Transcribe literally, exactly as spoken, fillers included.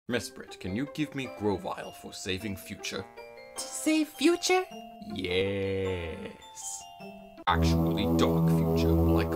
Mesprit, can you give me Grovile for saving future? To save future? Yes. Actually dark future, like